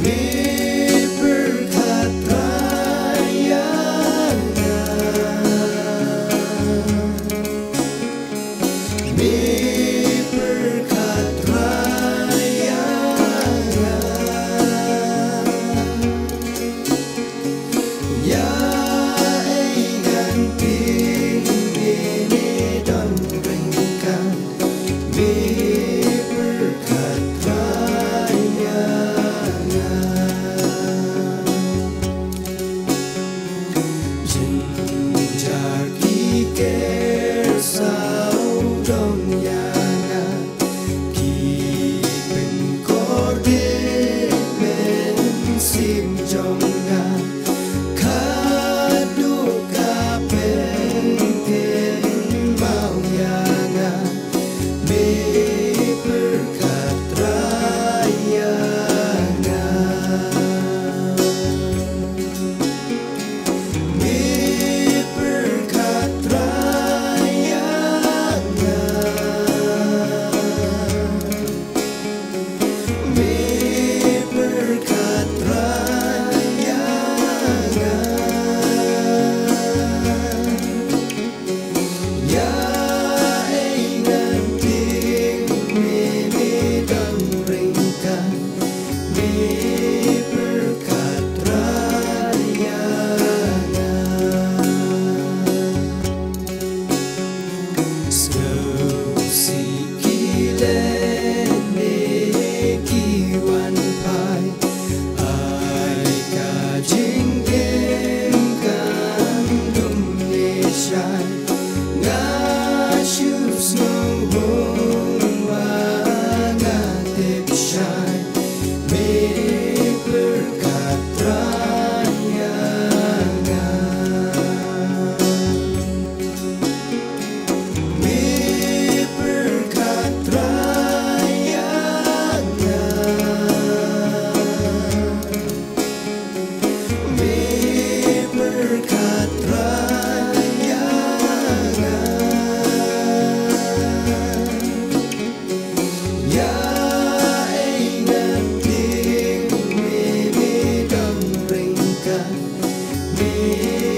berkat rayanya, berkat rayanya, ya ganting ini dan ringkan, berkat rayanya. Jenjar kiker saudong yana, kipen korde men sim jonga, kadu kapen ten mau yana, berkat rayanya, berkat rayanya, berkat rayanya, ya ganting ini dan ringkan, berkat rayanya. Seusi kilen kiwan pai, ai kajing kan Indonesia, ngashus nombong wangatip syai, berkat rayanya, berkat rayanya, berkat rayanya, ya ganting ini dan ringkan,